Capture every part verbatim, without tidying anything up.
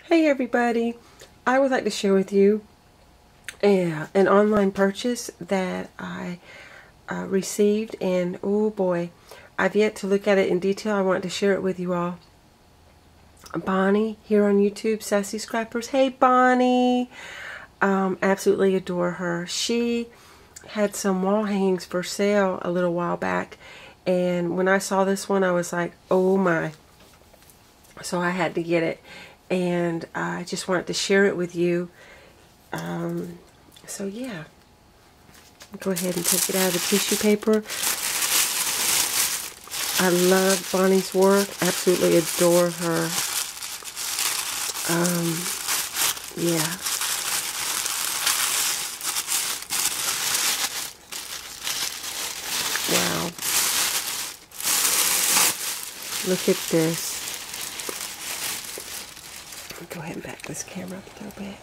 Hey everybody, I would like to share with you uh, an online purchase that I uh, received, and oh boy, I've yet to look at it in detail. I want to share it with you all. Bonnie here on YouTube, Sassy Scrappers. Hey Bonnie, um, absolutely adore her. She had some wall hangings for sale a little while back, and when I saw this one I was like, oh my. So I had to get it, and I just wanted to share it with you. Um, so yeah, go ahead and take it out of the tissue paper. I love Bonnie's work, absolutely adore her. Um, yeah. Wow. Look at this. Go ahead and back this camera up a little bit.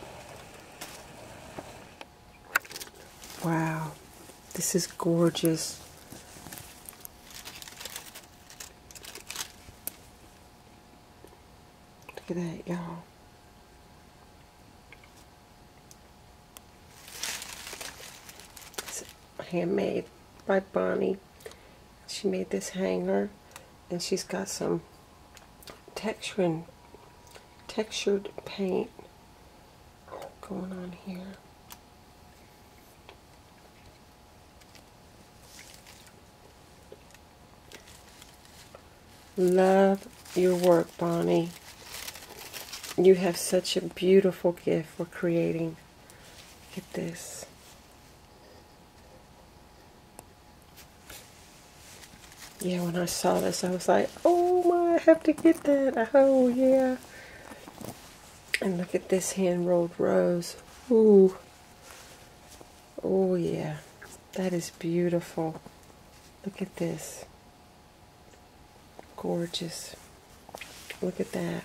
Wow, this is gorgeous. Look at that, y'all. It's handmade by Bonnie. She made this hanger, and she's got some textured textured paint going on here. Love your work, Bonnie. You have such a beautiful gift for creating. Look at this. Yeah, when I saw this, I was like, oh my, I have to get that. Oh yeah. And look at this hand-rolled rose. Ooh. Oh, yeah. That is beautiful. Look at this. Gorgeous. Look at that.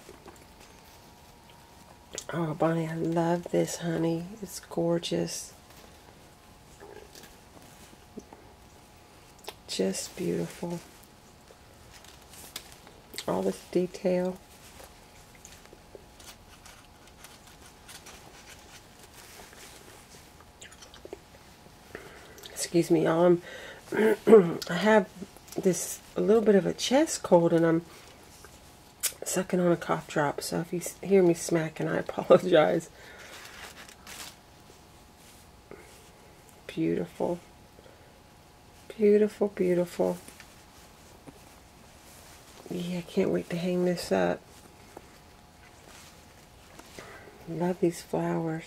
Oh, Bonnie, I love this, honey. It's gorgeous. Just beautiful. All this detail. Excuse me, y'all. I have this a little bit of a chest cold, and I'm sucking on a cough drop. So if you hear me smacking, I apologize. Beautiful, beautiful, beautiful. Yeah, I can't wait to hang this up. Love these flowers.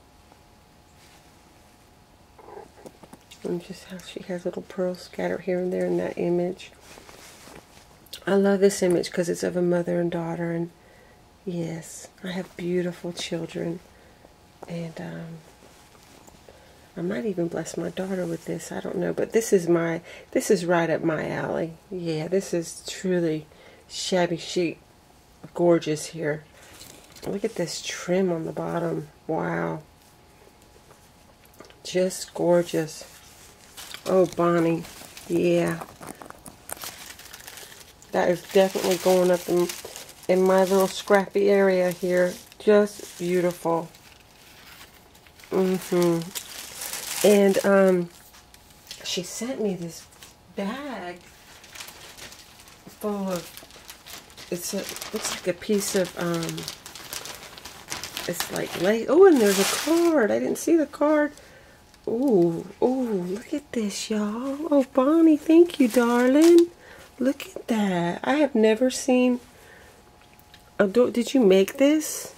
And just how she has little pearls scattered here and there in that image. I love this image because it's of a mother and daughter, and yes, I have beautiful children, and um, I might even bless my daughter with this. I don't know, but this is my this is right up my alley. Yeah, this is truly shabby chic, gorgeous here. Look at this trim on the bottom. Wow, just gorgeous. Oh, Bonnie, yeah. That is definitely going up in, in my little scrappy area here. Just beautiful. Mm-hmm. And, um, she sent me this bag full of, it's a, looks like a piece of, um, it's like lace. Oh, and there's a card. I didn't see the card. Ooh, ooh, look at this, y'all. Oh, Bonnie, thank you, darling. Look at that. I have never seen... Adore, did you make this?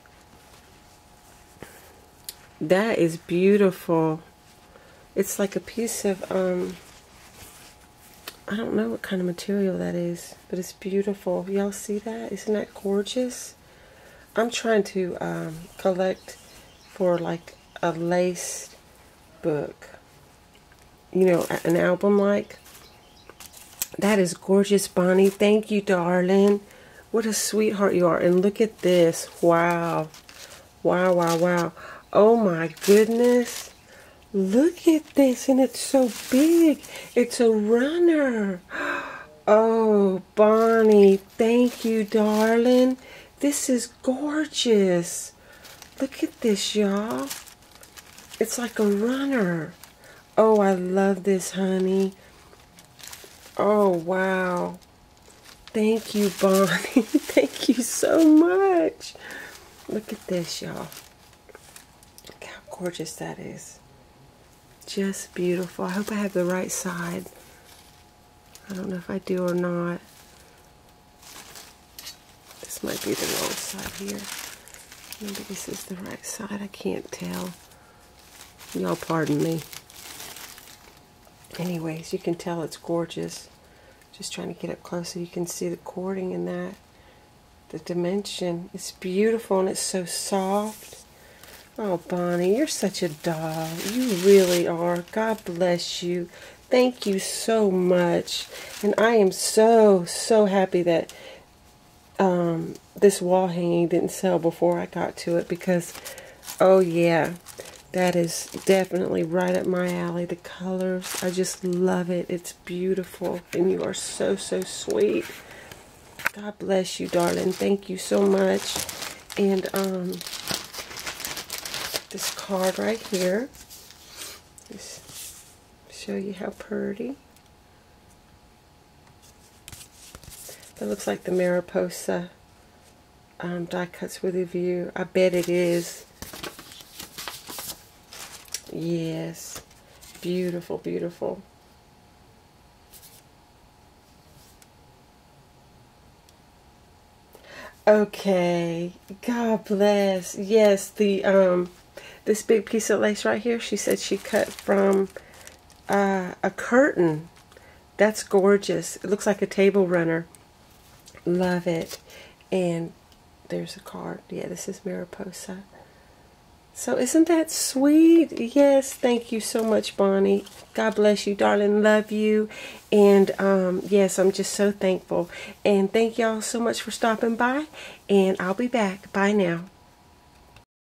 That is beautiful. It's like a piece of, um... I don't know what kind of material that is, but it's beautiful. Y'all see that? Isn't that gorgeous? I'm trying to um, collect for, like, a lace book, you know, an album like that. Is gorgeous, Bonnie. Thank you, darling. What a sweetheart you are. And look at this. Wow, wow, wow, wow. Oh my goodness, look at this. And it's so big. It's a runner. Oh, Bonnie, thank you, darling. This is gorgeous. Look at this, y'all. It's like a runner. Oh, I love this, honey. Oh, wow. Thank you, Bonnie. Thank you so much. Look at this, y'all. Look how gorgeous that is. Just beautiful. I hope I have the right side. I don't know if I do or not. This might be the wrong side here. Maybe this is the right side. I can't tell. Y'all pardon me. Anyways, you can tell it's gorgeous. Just trying to get up close so you can see the cording in that. The dimension. It's beautiful and it's so soft. Oh, Bonnie, you're such a doll. You really are. God bless you. Thank you so much. And I am so, so happy that um, this wall hanging didn't sell before I got to it because, oh yeah, that is definitely right up my alley. The colors, I just love it. It's beautiful. And you are so, so sweet. God bless you, darling. Thank you so much. And, um... this card right here. Just show you how pretty. That looks like the Mariposa um, die cuts with a view. I bet it is. Yes. Beautiful, beautiful. Okay. God bless. Yes, the um this big piece of lace right here, she said she cut from uh, a curtain. That's gorgeous. It looks like a table runner. Love it. And there's a card. Yeah, this is Mariposa. So isn't that sweet? Yes, thank you so much, Bonnie. God bless you, darling. Love you. And um, yes, I'm just so thankful. And thank y'all so much for stopping by. And I'll be back. Bye now.